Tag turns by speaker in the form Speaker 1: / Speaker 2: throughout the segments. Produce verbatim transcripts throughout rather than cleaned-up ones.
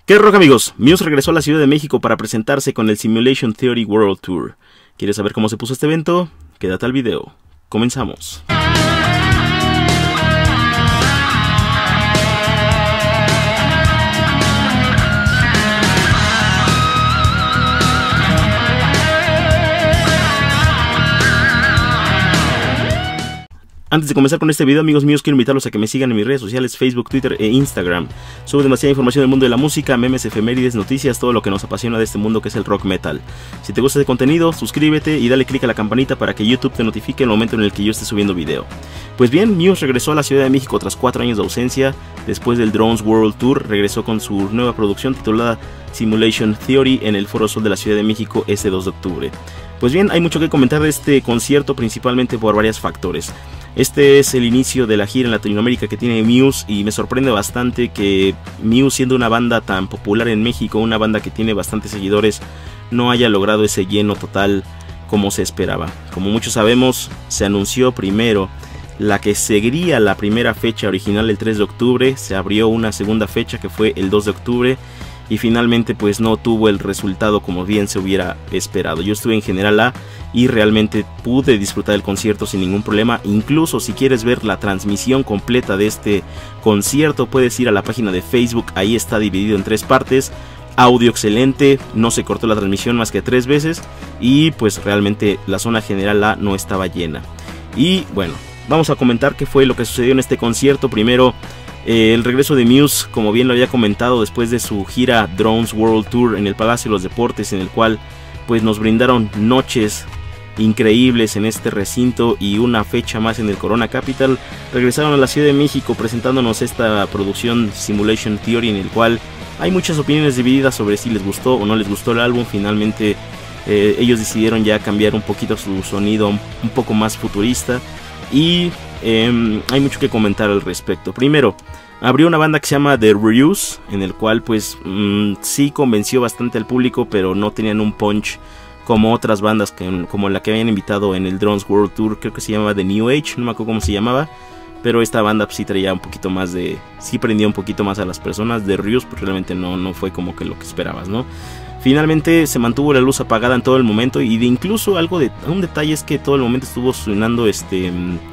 Speaker 1: ¿Qué rock, amigos? Muse regresó a la Ciudad de México para presentarse con el Simulation Theory World Tour. ¿Quieres saber cómo se puso este evento? Quédate al video. Comenzamos. Antes de comenzar con este video, amigos míos, quiero invitarlos a que me sigan en mis redes sociales, Facebook, Twitter e Instagram. Subo demasiada información del mundo de la música, memes, efemérides, noticias, todo lo que nos apasiona de este mundo que es el rock metal. Si te gusta este contenido, suscríbete y dale click a la campanita para que YouTube te notifique en el momento en el que yo esté subiendo video. Pues bien, Muse regresó a la Ciudad de México tras cuatro años de ausencia. Después del Drones World Tour, regresó con su nueva producción titulada Simulation Theory en el Foro Sol de la Ciudad de México este dos de octubre. Pues bien, hay mucho que comentar de este concierto, principalmente por varios factores. Este es el inicio de la gira en Latinoamérica que tiene Muse y me sorprende bastante que Muse, siendo una banda tan popular en México, una banda que tiene bastantes seguidores, no haya logrado ese lleno total como se esperaba. Como muchos sabemos, se anunció primero la que seguiría la primera fecha original el tres de octubre, se abrió una segunda fecha que fue el dos de octubre y finalmente pues no tuvo el resultado como bien se hubiera esperado. Yo estuve en General A y realmente pude disfrutar del concierto sin ningún problema. Incluso si quieres ver la transmisión completa de este concierto, puedes ir a la página de Facebook, ahí está dividido en tres partes. Audio excelente, no se cortó la transmisión más que tres veces y pues realmente la zona General A no estaba llena. Y bueno, vamos a comentar qué fue lo que sucedió en este concierto. Primero, Eh, el regreso de Muse, como bien lo había comentado, después de su gira Drones World Tour en el Palacio de los Deportes, en el cual pues nos brindaron noches increíbles en este recinto y una fecha más en el Corona Capital. Regresaron a la Ciudad de México presentándonos esta producción Simulation Theory, en el cual hay muchas opiniones divididas sobre si les gustó o no les gustó el álbum. Finalmente eh, ellos decidieron ya cambiar un poquito su sonido un, un poco más futurista y eh, hay mucho que comentar al respecto. Primero, abrió una banda que se llama The Reuse, en el cual pues mmm, sí convenció bastante al público, pero no tenían un punch como otras bandas que, como la que habían invitado en el Drones World Tour. Creo que se llamaba The New Age, no me acuerdo cómo se llamaba, pero esta banda pues, sí traía un poquito más de, sí prendía un poquito más a las personas. The Reuse pues realmente no, no fue como que lo que esperabas, ¿no? Finalmente se mantuvo la luz apagada en todo el momento y de incluso algo de un detalle es que todo el momento estuvo sonando este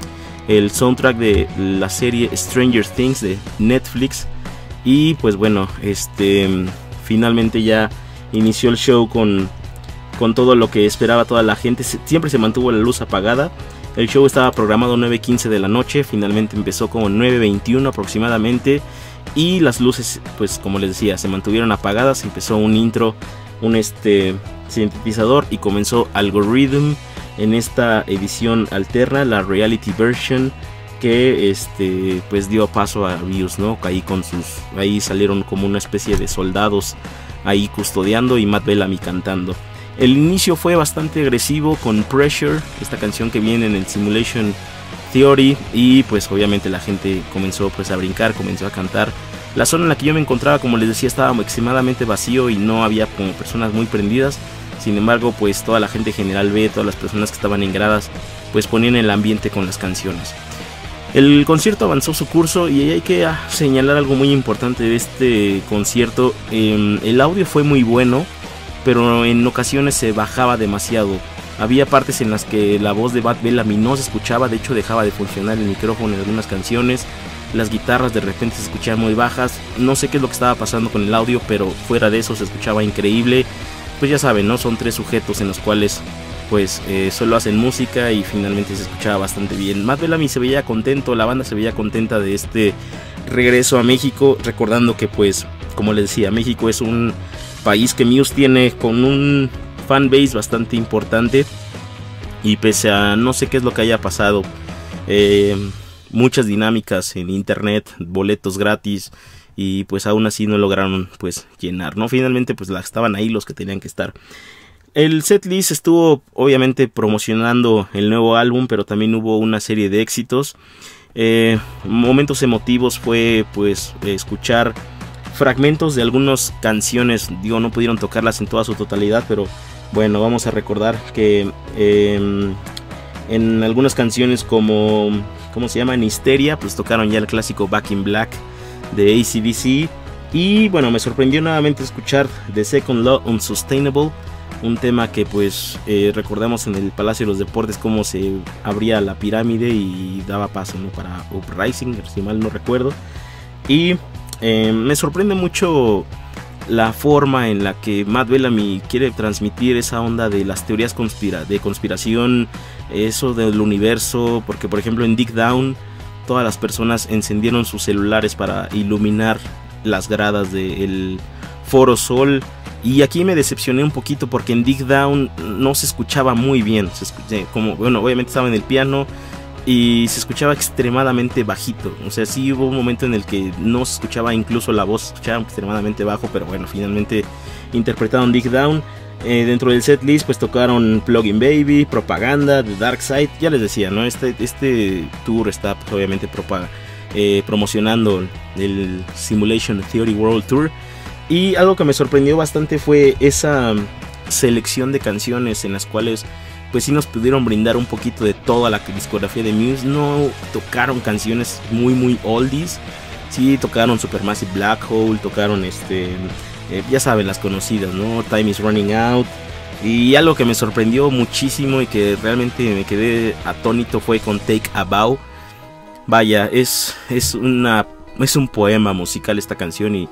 Speaker 1: el soundtrack de la serie Stranger Things de Netflix. Y pues bueno, este finalmente ya inició el show con, con todo lo que esperaba toda la gente. Siempre se mantuvo la luz apagada. El show estaba programado nueve quince de la noche, finalmente empezó como nueve veintiuno aproximadamente. Y las luces, pues como les decía, se mantuvieron apagadas. Empezó un intro, un este sintetizador y comenzó Algorithm en esta edición alterna, la reality version, que este pues dio paso a Muse, ¿no? Ahí con sus, ahí salieron como una especie de soldados ahí custodiando y Matt Bellamy cantando. El inicio fue bastante agresivo con Pressure, esta canción que viene en el Simulation Theory, y pues obviamente la gente comenzó pues a brincar, comenzó a cantar. La zona en la que yo me encontraba, como les decía, estaba extremadamente vacío y no había como personas muy prendidas. Sin embargo, pues toda la gente General B, todas las personas que estaban en gradas, pues ponían el ambiente con las canciones. El concierto avanzó su curso y hay que ah, señalar algo muy importante de este concierto. Eh, el audio fue muy bueno, pero en ocasiones se bajaba demasiado. Había partes en las que la voz de Matt Bellamy no se escuchaba, de hecho dejaba de funcionar el micrófono en algunas canciones. Las guitarras de repente se escuchaban muy bajas. No sé qué es lo que estaba pasando con el audio, pero fuera de eso se escuchaba increíble. Pues ya saben, ¿no? Son tres sujetos en los cuales pues eh, solo hacen música y finalmente se escuchaba bastante bien. Matt Bellamy se veía contento, la banda se veía contenta de este regreso a México, recordando que pues, como les decía, México es un país que Muse tiene con un fanbase bastante importante y pese a no sé qué es lo que haya pasado, eh, muchas dinámicas en internet, boletos gratis, y pues aún así no lograron pues llenar, ¿no? Finalmente pues la, estaban ahí los que tenían que estar. El setlist estuvo obviamente promocionando el nuevo álbum, pero también hubo una serie de éxitos. Eh, momentos emotivos fue pues escuchar fragmentos de algunas canciones. Digo, no pudieron tocarlas en toda su totalidad, pero bueno, vamos a recordar que eh, en algunas canciones como, ¿cómo se llama? En Histeria, pues tocaron ya el clásico Back in Black de A C/D C. Y bueno, me sorprendió nuevamente escuchar The Second Law Unsustainable, un tema que pues eh, recordamos en el Palacio de los Deportes cómo se abría la pirámide y daba paso, ¿no?, para Uprising, si mal no recuerdo. Y eh, me sorprende mucho la forma en la que Matt Bellamy quiere transmitir esa onda de las teorías conspira de conspiración, eso del universo, porque por ejemplo en Dig Down todas las personas encendieron sus celulares para iluminar las gradas del Foro Sol. Y aquí me decepcioné un poquito porque en Dig Down no se escuchaba muy bien. Se escuché, como, bueno, obviamente estaba en el piano y se escuchaba extremadamente bajito. O sea, sí hubo un momento en el que no se escuchaba incluso la voz, se escuchaba extremadamente bajo. Pero bueno, finalmente interpretaron Dig Down. Eh, dentro del set list pues tocaron Plug-in Baby, Propaganda, The Dark Side. Ya les decía, ¿no? Este, este tour está pues, obviamente propaga, eh, promocionando el Simulation Theory World Tour. Y algo que me sorprendió bastante fue esa selección de canciones en las cuales pues sí nos pudieron brindar un poquito de toda la discografía de Muse. No tocaron canciones muy muy oldies, sí tocaron Supermassive Black Hole, tocaron este, eh, ya saben, las conocidas, ¿no? Time is Running Out. Y algo que me sorprendió muchísimo y que realmente me quedé atónito fue con Take a Bow. Vaya, es, es, una, es un poema musical esta canción y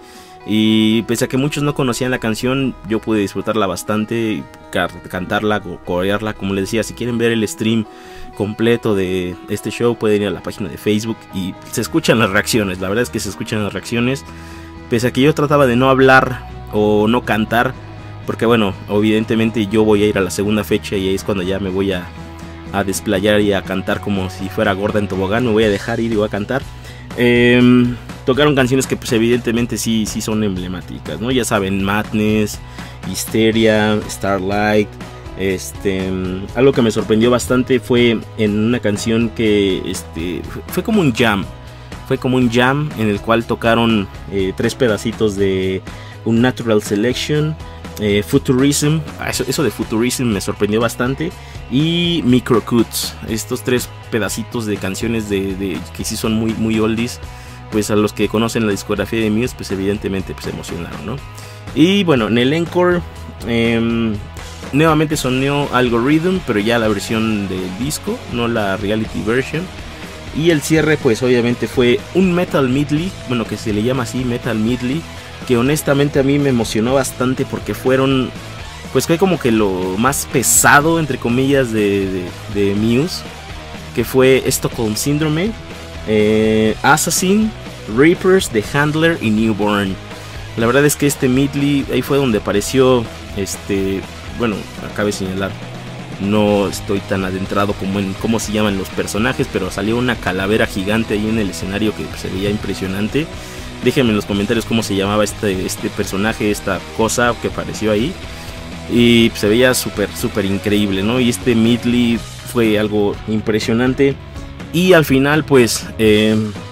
Speaker 1: Y pese a que muchos no conocían la canción, yo pude disfrutarla bastante, cantarla, corearla. Como les decía, si quieren ver el stream completo de este show, pueden ir a la página de Facebook y se escuchan las reacciones. La verdad es que se escuchan las reacciones. Pese a que yo trataba de no hablar o no cantar, porque bueno, evidentemente yo voy a ir a la segunda fecha y ahí es cuando ya me voy a, a desplayar y a cantar como si fuera gorda en tobogán. Me voy a dejar ir y voy a cantar. Eh, tocaron canciones que pues evidentemente sí, sí son emblemáticas, ¿no? Ya saben, Madness, Hysteria, Starlight. Este, algo que me sorprendió bastante fue en una canción que este, fue como un jam. Fue como un jam en el cual tocaron eh, tres pedacitos de Unnatural Selection, eh, Futurism. Eso, eso de Futurism me sorprendió bastante. Y Microcuts, estos tres pedacitos de canciones de, de, que sí son muy, muy oldies, pues a los que conocen la discografía de Muse, pues evidentemente pues, se emocionaron, ¿no? Y bueno, en el encore eh, nuevamente sonó Algorithm, pero ya la versión del disco, no la reality version. Y el cierre pues obviamente fue un Metal Medley, bueno, que se le llama así, Metal Medley, que honestamente a mí me emocionó bastante porque fueron, pues fue como que lo más pesado entre comillas de, de, de Muse, que fue Stockholm Syndrome, eh, Assassin, Reapers, The Handler y Newborn. La verdad es que este medley, ahí fue donde apareció, este, bueno, cabe señalar, no estoy tan adentrado como en cómo se llaman los personajes, pero salió una calavera gigante ahí en el escenario que se veía impresionante. Déjenme en los comentarios cómo se llamaba este, este personaje, esta cosa que apareció ahí. Y se veía súper, súper increíble, ¿no? Y este medley fue algo impresionante. Y al final, pues, eh,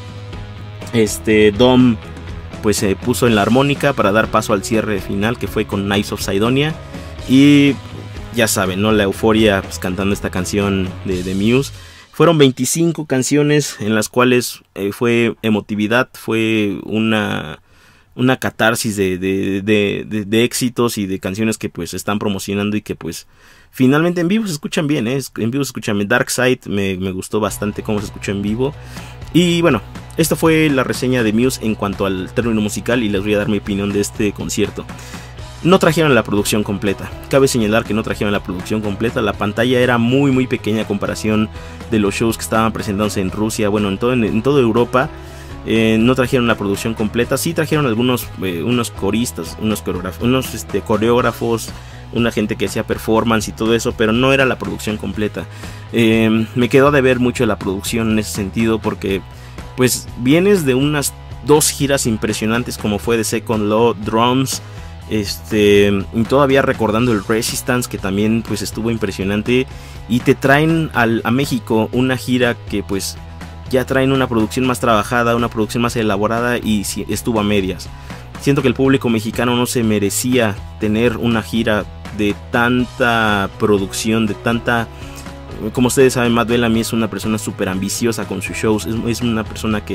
Speaker 1: este Dom pues se puso en la armónica para dar paso al cierre final, que fue con Knights of Sidonia. Y ya saben, ¿no? La euforia pues, cantando esta canción de, de Muse. Fueron veinticinco canciones en las cuales eh, fue emotividad, fue una, una catarsis de, de, de, de, de éxitos y de canciones que pues están promocionando y que pues finalmente en vivo se escuchan bien, ¿eh? En vivo se escuchan bien. Dark Side me, me gustó bastante cómo se escuchó en vivo. Y bueno, esta fue la reseña de Muse en cuanto al término musical y les voy a dar mi opinión de este concierto. No trajeron la producción completa. Cabe señalar que no trajeron la producción completa. La pantalla era muy muy pequeña a comparación de los shows que estaban presentándose en Rusia. Bueno, en, todo, en, en toda Europa. Eh, no trajeron la producción completa. Sí trajeron algunos eh, unos coristas, unos, unos este, coreógrafos, una gente que hacía performance y todo eso, pero no era la producción completa. Eh, me quedó de ver mucho la producción en ese sentido porque pues vienes de unas dos giras impresionantes como fue The Second Law, Drums. Este, y todavía recordando el Resistance, que también pues estuvo impresionante, y te traen al, a México una gira que pues ya traen una producción más trabajada, una producción más elaborada y si, estuvo a medias. Siento que el público mexicano no se merecía tener una gira de tanta producción, de tanta... Como ustedes saben, Matt Bellamy es una persona súper ambiciosa con sus shows, es, es una persona que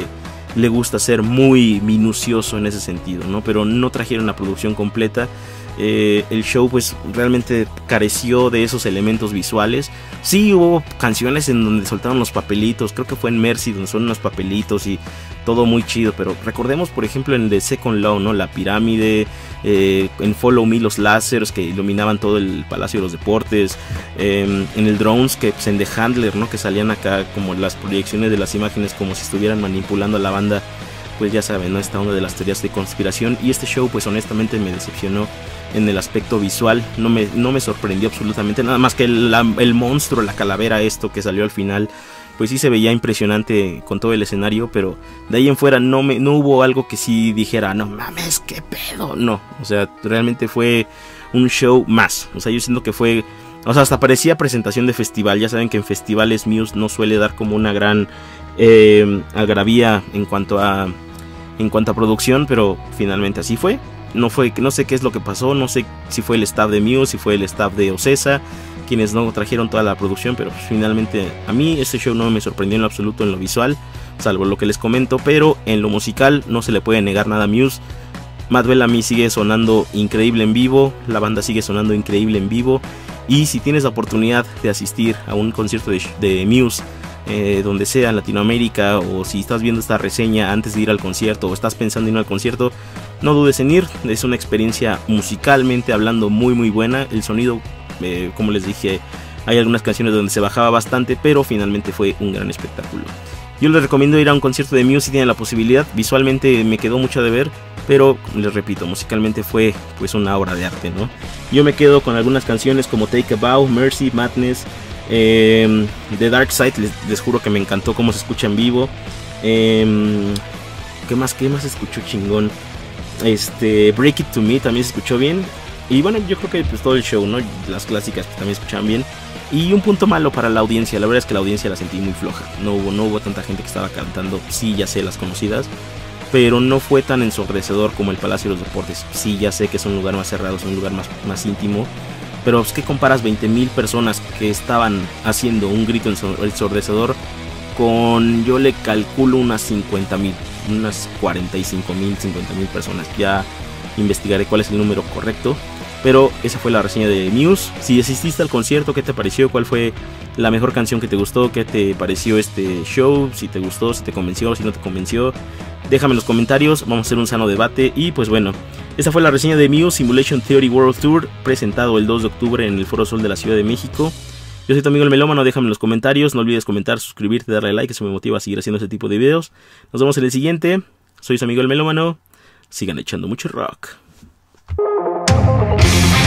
Speaker 1: le gusta ser muy minucioso en ese sentido, ¿no? Pero no trajeron la producción completa. Eh, el show pues realmente careció de esos elementos visuales. Sí hubo canciones en donde soltaron los papelitos, creo que fue en Mercy donde son unos papelitos y todo muy chido, pero recordemos por ejemplo en The Second Law, ¿no? La pirámide, eh, en Follow Me los láseres que iluminaban todo el Palacio de los Deportes, eh, en el Drones que pues, en The Handler, ¿no? Que salían acá como las proyecciones de las imágenes como si estuvieran manipulando a la banda, pues ya saben, ¿no? Esta onda de las teorías de conspiración. Y este show pues honestamente me decepcionó en el aspecto visual, no me, no me sorprendió absolutamente nada más que el, la, el monstruo, la calavera, esto que salió al final, pues sí se veía impresionante con todo el escenario, pero de ahí en fuera no, me, no hubo algo que sí dijera, no mames, qué pedo, no, o sea, realmente fue un show más, o sea, yo siento que fue, o sea, hasta parecía presentación de festival. Ya saben que en festivales Muse no suele dar como una gran eh, algarabía en cuanto a en cuanto a producción, pero finalmente así fue. No fue, no sé qué es lo que pasó, no sé si fue el staff de Muse, si fue el staff de Ocesa quienes no trajeron toda la producción, pero finalmente a mí este show no me sorprendió en lo absoluto en lo visual, salvo lo que les comento, pero en lo musical no se le puede negar nada a Muse. Matt Bellamy sigue sonando increíble en vivo, la banda sigue sonando increíble en vivo, y si tienes la oportunidad de asistir a un concierto de, de Muse, eh, donde sea en Latinoamérica, o si estás viendo esta reseña antes de ir al concierto o estás pensando en ir al concierto, no dudes en ir. Es una experiencia musicalmente hablando muy muy buena. El sonido, eh, como les dije, hay algunas canciones donde se bajaba bastante, pero finalmente fue un gran espectáculo. Yo les recomiendo ir a un concierto de Muse si tienen la posibilidad. Visualmente me quedó mucho de ver, pero les repito, musicalmente fue pues una obra de arte, ¿no? Yo me quedo con algunas canciones como Take a Bow, Mercy, Madness, eh, The Dark Side. Les, les juro que me encantó cómo se escucha en vivo. Eh, ¿Qué más? ¿Qué más se escuchó chingón? Este, Break It To Me también se escuchó bien. Y bueno, yo creo que pues todo el show, ¿no? Las clásicas pues, también se escuchaban bien. Y un punto malo para la audiencia, la verdad es que la audiencia la sentí muy floja. No hubo, no hubo tanta gente que estaba cantando, sí, ya sé, las conocidas, pero no fue tan ensordecedor como el Palacio de los Deportes. Sí, ya sé que es un lugar más cerrado, es un lugar más, más íntimo, pero es que comparas veinte mil personas que estaban haciendo un grito ensordecedor con, yo le calculo unas cincuenta mil, unas cuarenta y cinco mil, cincuenta mil personas. Ya investigaré cuál es el número correcto. Pero esa fue la reseña de Muse. Si asististe al concierto, ¿qué te pareció? ¿Cuál fue la mejor canción que te gustó? ¿Qué te pareció este show? Si te gustó, si te convenció, si no te convenció, déjame en los comentarios, vamos a hacer un sano debate. Y pues bueno, esa fue la reseña de Muse Simulation Theory World Tour, presentado el dos de octubre en el Foro Sol de la Ciudad de México. Yo soy tu amigo el Melómano, déjame en los comentarios, no olvides comentar, suscribirte, darle like, eso me motiva a seguir haciendo este tipo de videos. Nos vemos en el siguiente, soy su amigo el Melómano, sigan echando mucho rock. We'll be right back.